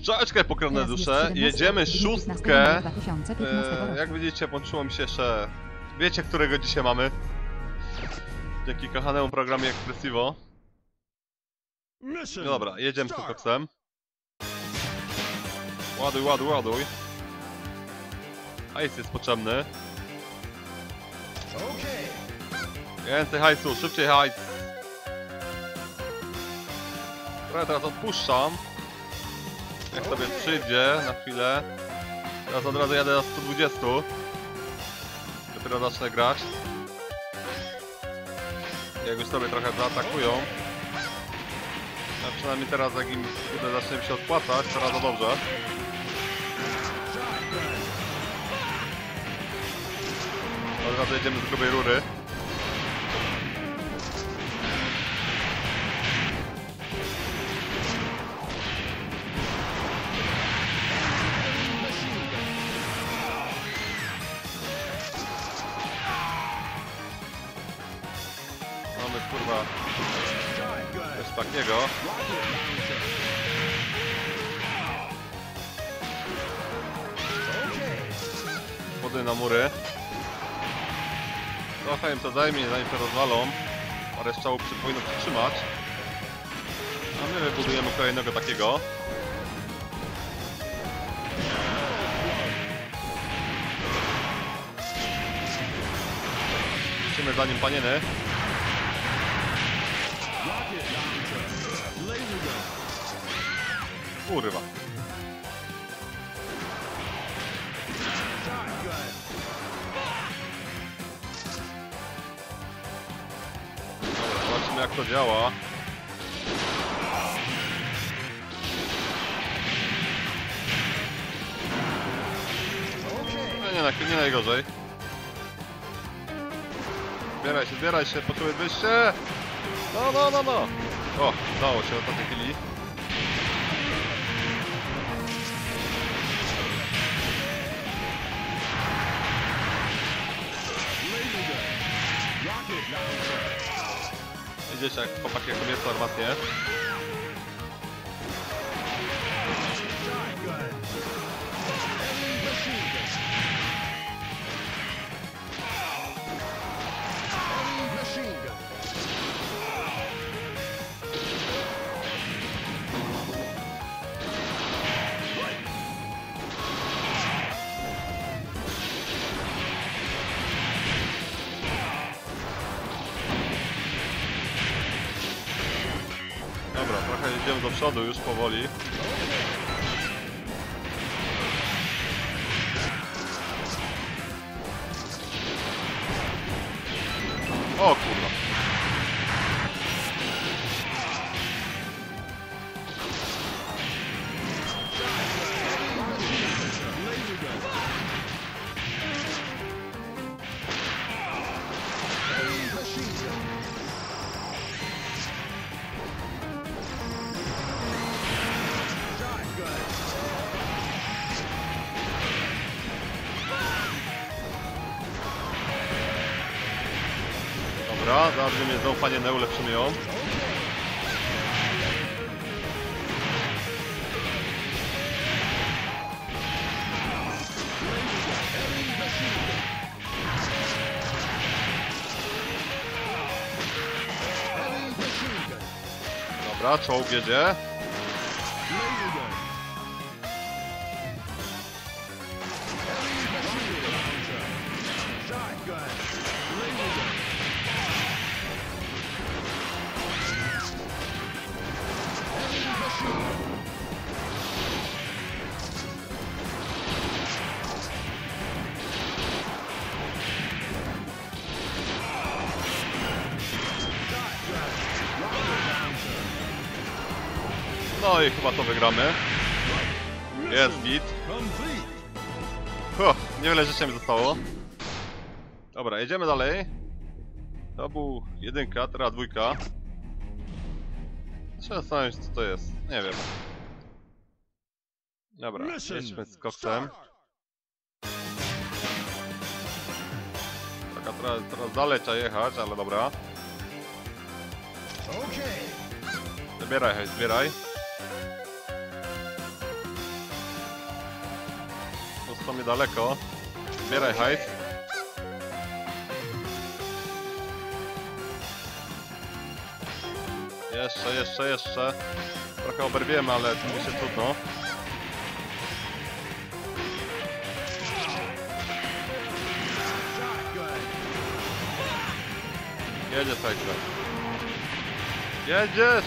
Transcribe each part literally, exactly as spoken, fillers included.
Szczałeczkę pokrewne dusze, jedziemy szóstkę. E, jak widzicie, włączyło mi się jeszcze... Wiecie, którego dzisiaj mamy? Dzięki kochanemu programie Expressivo. No dobra, jedziemy z tym koksem. Ładuj, ładuj, ładuj. Hajs jest potrzebny. Więcej hajsu, szybciej hajs. Trochę teraz odpuszczam. Jak sobie przyjdzie na chwilę. Teraz od razu jadę na sto dwadzieścia. Dopiero zacznę grać. Jak już sobie trochę zaatakują. A przynajmniej teraz, jak im zacznie mi się odpłacać, to bardzo dobrze. Od razu jedziemy z grubej rury. Mamy kurwa coś takiego. Wody na mury. Trochę im to zajmie, zanim się rozwalą. Parę strzałów przy, powinno przytrzymać. A my wybudujemy kolejnego takiego. Lecimy za nim panieny. Kurwa. Dobra, zobaczymy jak to działa. No nie, nie, nie najgorzej. Zbieraj się, zbieraj się, poczuły wyjście! No, no, no, no! O, udało się w ostatniej chwili. Widzicie jak chłopaki jak kobiece armatnie. Dobra, trochę idziemy do przodu już powoli. O kurwa. Dobra, zaraz mnie zaufanie nie ulepszymy ją. Dobra, czołg jedzie. No i chyba to wygramy. Jest git. Huh, niewiele życia mi zostało. Dobra, jedziemy dalej. To był jedynka, teraz dwójka. Trzeba zastanowić co to jest. Nie wiem. Dobra, jedźmy z koksem. Taka teraz, teraz dalej trzeba jechać, ale dobra. Zbieraj, hej, zbieraj. są niedaleko. Zbieraj hajs. Jeszcze, jeszcze, jeszcze. Trochę oberwiemy, ale to mi się trudno. Jedziesz, Hajsler. Jedziesz!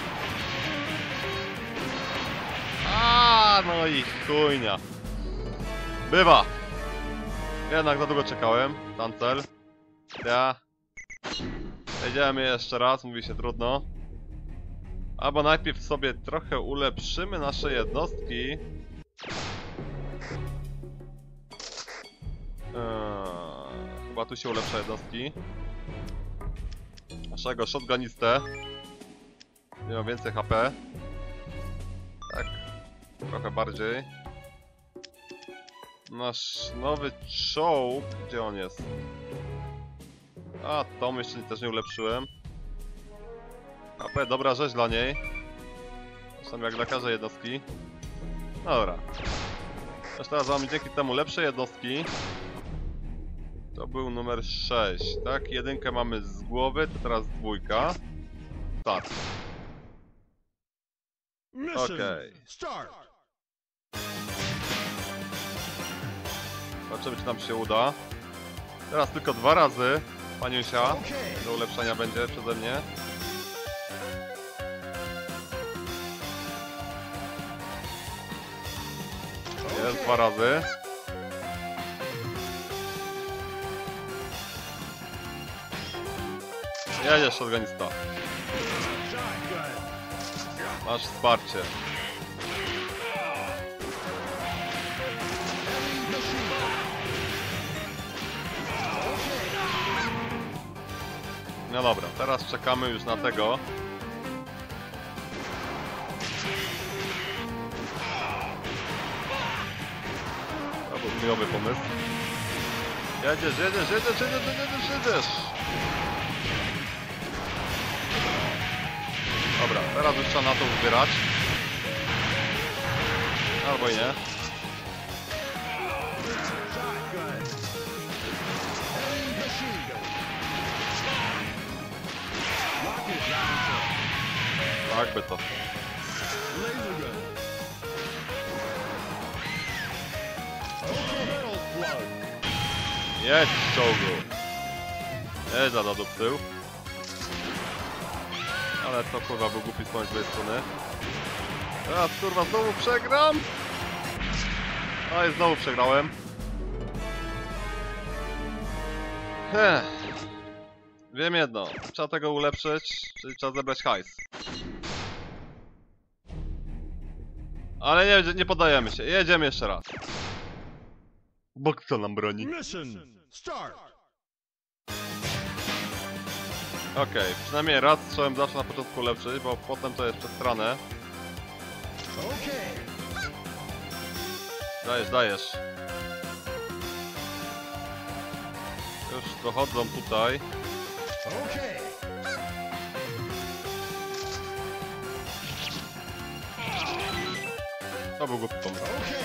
A, no i chujnia. Bywa. Jednak za długo czekałem. Tancel. Ja. Jedziemy jeszcze raz, mówi się trudno. Albo najpierw sobie trochę ulepszymy nasze jednostki. Eee, chyba tu się ulepsza jednostki. Naszego shotgunistę. Nie ma więcej H P. Tak. Trochę bardziej. Nasz nowy czołg. Gdzie on jest? A, Tom jeszcze też nie ulepszyłem. H P, dobra rzecz dla niej. Zresztą jak dla każdej jednostki. Dobra. Też teraz mamy dzięki temu lepsze jednostki. To był numer sześć, tak? Jedynkę mamy z głowy, to teraz dwójka. Tak. Okej. Zobaczymy, czy nam się uda. Teraz tylko dwa razy, paniusia, do ulepszenia będzie przeze mnie. Jest dwa razy. Jedziesz, shotgunista. Masz wsparcie. No dobra, teraz czekamy już na tego. To był miłowy pomysł. Jedziesz, jedziesz, jedziesz, jedziesz, jedziesz, jedziesz. Dobra, teraz już trzeba na to zbierać. Albo i nie. Tak by to. Jedź z czołgu. Jedź za do tył. Ale to kurwa był głupi z tej strony. Teraz kurwa znowu przegram. A i znowu przegrałem. Ech. Wiem jedno, trzeba tego ulepszyć, czyli trzeba zebrać hajs. Ale nie, nie poddajemy się, jedziemy jeszcze raz. Bo kto nam broni? Okej, okay, przynajmniej raz strzałem zawsze na początku ulepszyć, bo potem to jest przestrane. Dajesz, dajesz. Już dochodzą tutaj. To był głupi pomysł.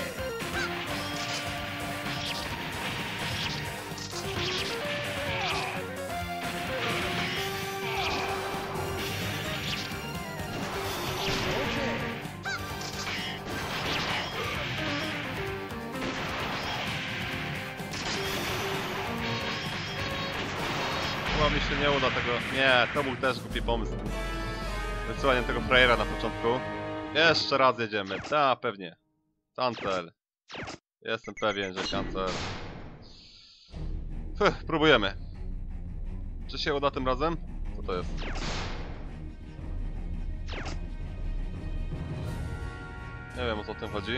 Chyba mi się nie uda tego... Nie, to był też głupi pomysł. Wysyłanie tego frajera na początku. Jeszcze raz jedziemy. Ta, pewnie. Cancel. Jestem pewien, że cancel. Fuh, próbujemy. Czy się uda tym razem? Co to jest? Nie wiem, o co tym chodzi.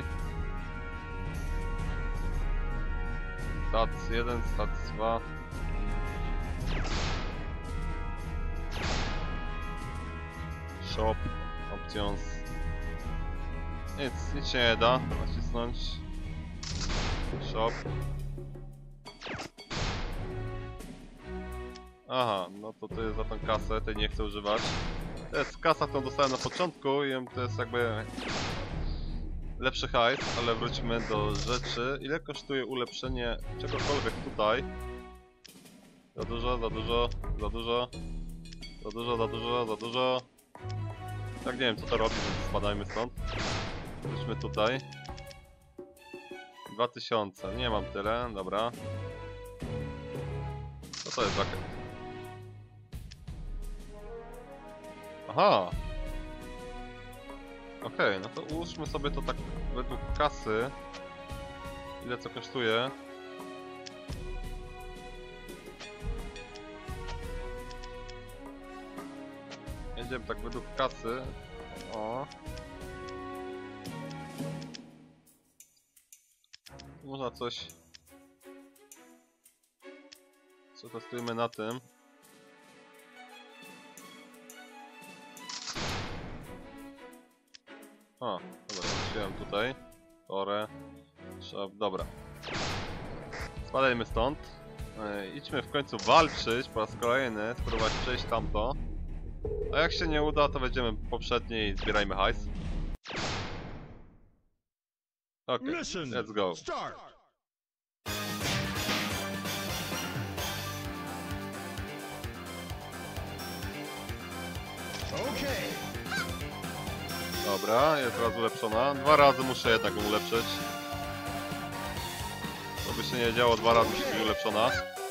Stats jeden, stats dwa. Shop, options. Nic, nic się nie da nacisnąć. Shop. Aha, no to to jest za tą kasę, tej nie chcę używać. To jest kasa, którą dostałem na początku i to jest jakby... lepszy hajs, ale wróćmy do rzeczy. Ile kosztuje ulepszenie czegokolwiek tutaj? Za dużo, za dużo, za dużo. Za dużo, za dużo, za dużo. Tak, nie wiem co to robi, więc spadajmy stąd. Wróćmy tutaj. dwa tysiące, nie mam tyle, dobra. Co to jest rakiet? Aha! Okej, okay, no to ułóżmy sobie to tak według kasy. Ile co kosztuje? Jedziemy tak według kasy. O. Można coś... Co testujemy na tym? O, dobra, wróciłem tutaj. Torę. Trzeba... Dobra. Spadajmy stąd. Ej, idźmy w końcu walczyć po raz kolejny, spróbować przejść tamto. A jak się nie uda, to wejdziemy poprzedniej i zbierajmy hajs. Okej, okay, let's go. Dobra, jest raz ulepszona. Dwa razy muszę jednak ją ulepszyć. To by się nie działo, dwa razy musi być ulepszona.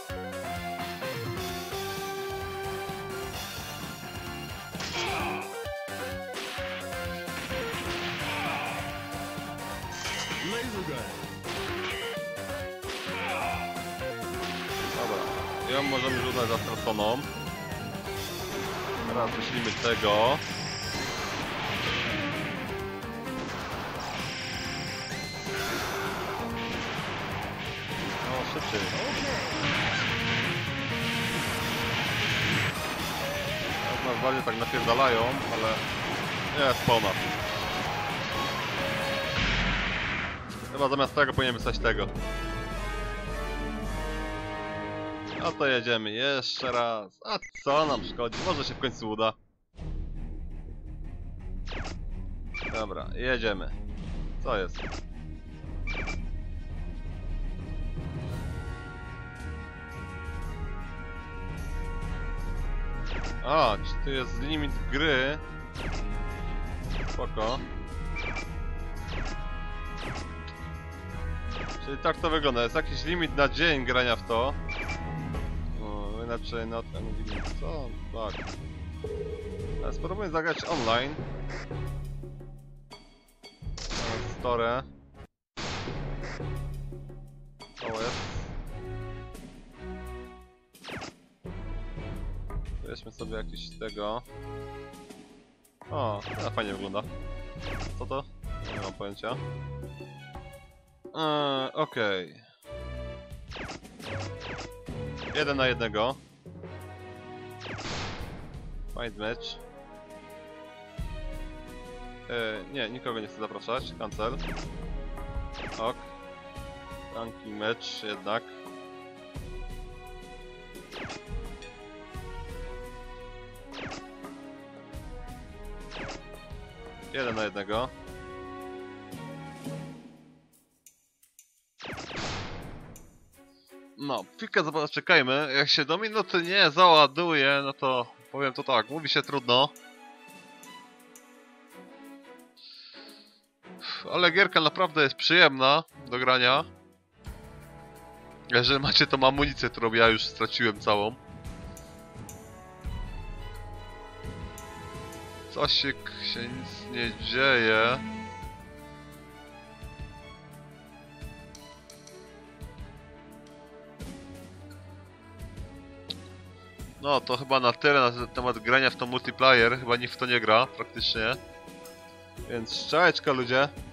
Dobra, ją możemy uznać za straconą. Teraz wyślimy tego. No, szybciej. Teraz nas bardziej tak napierdalają, ale jest po nas. Chyba zamiast tego powinien wysłać tego. A to jedziemy jeszcze raz. A co nam szkodzi? Może się w końcu uda. Dobra, jedziemy. Co jest? A, czy tu jest limit gry? Spoko. Czyli tak to wygląda, jest jakiś limit na dzień grania w to. O, inaczej not limit. Co? Tak. Ale spróbujmy zagrać online. Store. To jest. Weźmy sobie jakiś tego. O, to fajnie wygląda. Co to? Nie mam pojęcia. Eee, okej. Okay. Jeden na jednego. Find match. Eee, nie, nikogo nie chcę zapraszać. Cancel. Ok. Ranking match jednak. Jeden na jednego. No, chwilkę czekajmy. Jak się do minuty nie załaduje, no to powiem to tak, mówi się trudno. Ale gierka naprawdę jest przyjemna do grania. Jeżeli macie tą amunicję, którą ja już straciłem całą. Coś się, się nic nie dzieje. No to chyba na tyle na temat grania w to multiplayer. Chyba nikt w to nie gra praktycznie. Więc cześć ludzie.